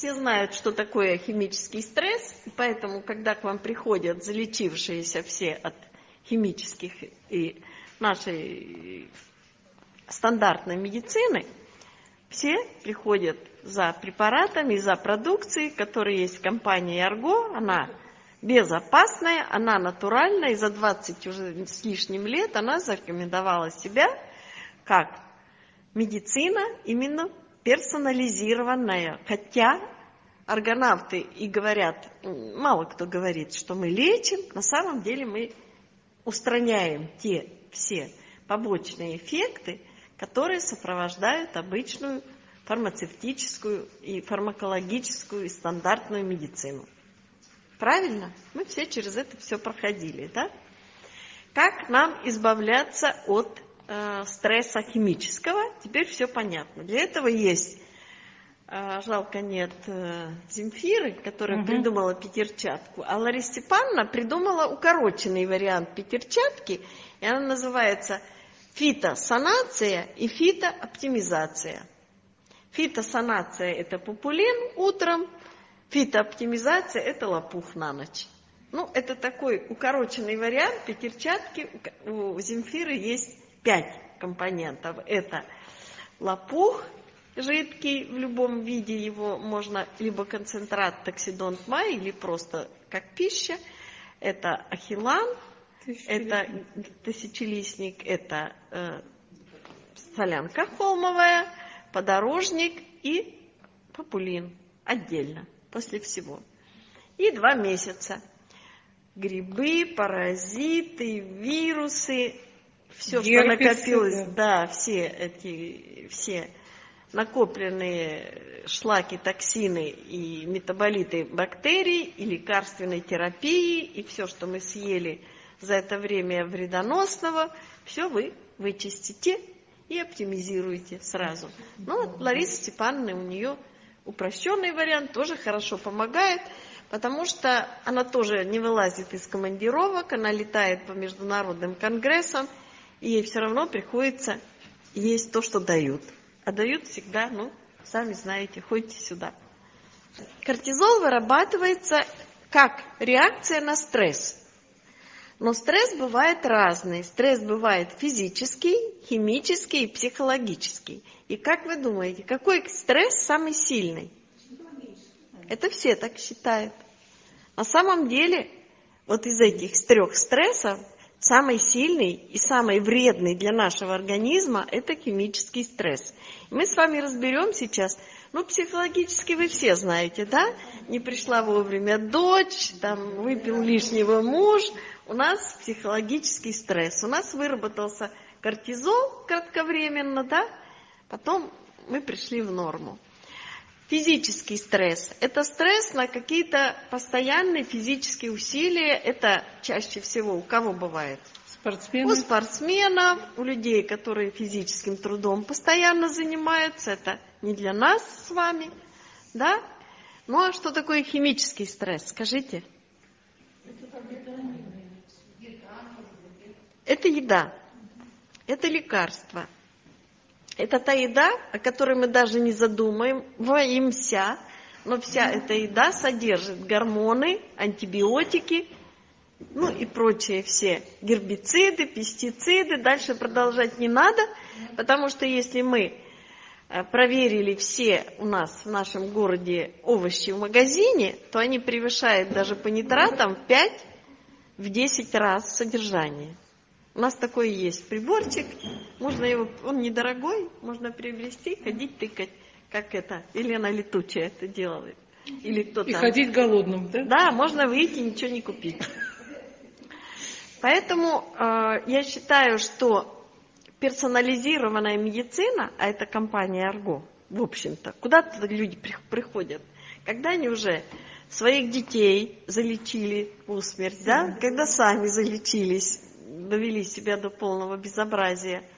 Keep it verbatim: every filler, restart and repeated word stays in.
Все знают, что такое химический стресс, и поэтому, когда к вам приходят залечившиеся все от химических и нашей стандартной медицины, все приходят за препаратами, за продукцией, которая есть в компании Арго. Она безопасная, она натуральная, и за двадцать уже с лишним лет она зарекомендовала себя как медицина именно персонализированная. Хотя аргонавты и говорят, мало кто говорит, что мы лечим, на самом деле мы устраняем те все побочные эффекты, которые сопровождают обычную фармацевтическую и фармакологическую и стандартную медицину. Правильно? Мы все через это все проходили, да? Как нам избавляться от э, стресса химического? Теперь все понятно. Для этого есть, э, жалко нет э, Земфиры, которая угу. придумала пятерчатку, а Лариса Степановна придумала укороченный вариант пятерчатки, и она называется фитосанация и фитооптимизация. Фитосанация – это популин утром, фитооптимизация – это лопух на ночь. Ну, это такой укороченный вариант пятерчатки. У Земфиры есть пять компонентов. Это лопух жидкий, в любом виде его можно, либо концентрат токсидонт май, или просто как пища. Это ахилан, это тысячелистник, это э, солянка холмовая, подорожник и популин отдельно, после всего. И два месяца. Грибы, паразиты, вирусы, все, что накопилось, да, все эти, все накопленные шлаки, токсины и метаболиты бактерий и лекарственной терапии, и все, что мы съели за это время вредоносного, все вы вычистите и оптимизируете сразу. Ну, вот Лариса Степановна, у нее упрощенный вариант, тоже хорошо помогает, потому что она тоже не вылазит из командировок, она летает по международным конгрессам, и ей все равно приходится есть то, что дают. А дают всегда, ну, сами знаете, ходите сюда. Кортизол вырабатывается как реакция на стресс. Но стресс бывает разный. Стресс бывает физический, химический и психологический. И как вы думаете, какой стресс самый сильный? Это все так считают. На самом деле, вот из этих трех стрессов, самый сильный и самый вредный для нашего организма – это химический стресс. Мы с вами разберем сейчас, ну, психологически вы все знаете, да? Не пришла вовремя дочь, там, выпил лишнего муж. У нас психологический стресс. У нас выработался кортизол кратковременно, да? Потом мы пришли в норму. Физический стресс – это стресс на какие-то постоянные физические усилия. Это чаще всего у кого бывает? Спортсмены. У спортсменов, у людей, которые физическим трудом постоянно занимаются. Это не для нас с вами, да? Ну а что такое химический стресс? Скажите. Это еда, это лекарство. Это та еда, о которой мы даже не задумываемся, но вся эта еда содержит гормоны, антибиотики, ну и прочие все гербициды, пестициды. Дальше продолжать не надо, потому что если мы проверили все у нас в нашем городе овощи в магазине, то они превышают даже по нитратам в пять-десять раз содержание. У нас такой есть приборчик, можно его, он недорогой, можно приобрести, ходить тыкать, как это, Елена Летучая это делает. Или кто-то. И ходить голодным, да? Да, можно выйти, ничего не купить. Поэтому э, я считаю, что персонализированная медицина, а это компания Арго, в общем-то, куда-то люди приходят, когда они уже своих детей залечили усмерть, да, когда сами залечились, довели себя до полного безобразия.